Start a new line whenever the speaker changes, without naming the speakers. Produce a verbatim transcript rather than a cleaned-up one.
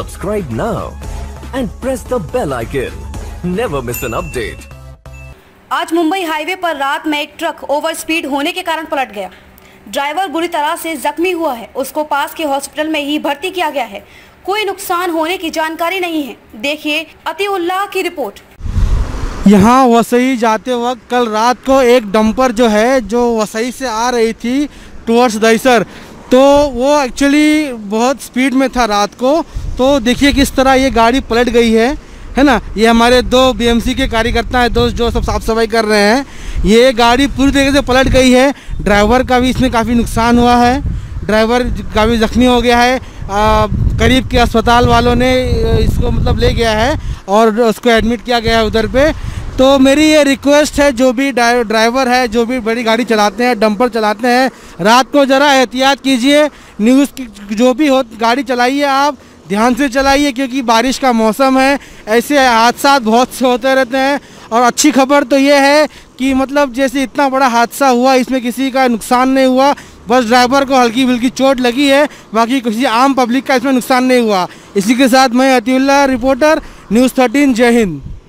Subscribe now and press the bell icon. Never miss an update.
आज Mumbai highway पर रात में एक ट्रक ओवर स्पीड होने के कारण पलट गया। ड्राइवर बुरी तरह से जख्मी हुआ है, उसको पास के हॉस्पिटल में ही भर्ती किया गया है। कोई नुकसान होने की जानकारी नहीं है। देखिए अतीउल्लाह की रिपोर्ट।
यहाँ वसई जाते वक्त कल रात को एक डंपर जो है जो वसई से आ रही थी टुवर्ड्स दहिसर, तो वो एक्चुअली बहुत स्पीड में था रात को। तो देखिए किस तरह ये गाड़ी पलट गई है है ना। ये हमारे दो बीएमसी के कार्यकर्ता हैं दोस्त जो सब साफ सफाई कर रहे हैं। ये गाड़ी पूरी तरीके से पलट गई है। ड्राइवर का भी इसमें काफ़ी नुकसान हुआ है, ड्राइवर काफ़ी ज़ख्मी हो गया है। आ, करीब के अस्पताल वालों ने इसको मतलब ले गया है और उसको एडमिट किया गया है उधर पे। तो मेरी ये रिक्वेस्ट है, जो भी ड्राइवर है, जो भी बड़ी गाड़ी चलाते हैं, डंपर चलाते हैं, रात को ज़रा एहतियात कीजिए। न्यूज़ की जो भी हो गाड़ी चलाइए आप ध्यान से चलाइए, क्योंकि बारिश का मौसम है, ऐसे हादसा बहुत से होते रहते हैं। और अच्छी खबर तो ये है कि मतलब जैसे इतना बड़ा हादसा हुआ इसमें किसी का नुकसान नहीं हुआ, बस ड्राइवर को हल्की फुल्की चोट लगी है, बाकी किसी आम पब्लिक का इसमें नुकसान नहीं हुआ। इसी के साथ मैं अतीउल्लाह, रिपोर्टर न्यूज़ थर्टीन, जय हिंद।